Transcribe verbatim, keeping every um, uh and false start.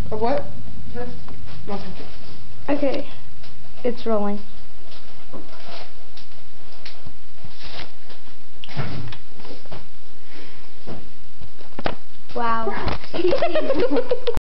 Of what? Test. Okay. Okay, it's rolling. Wow.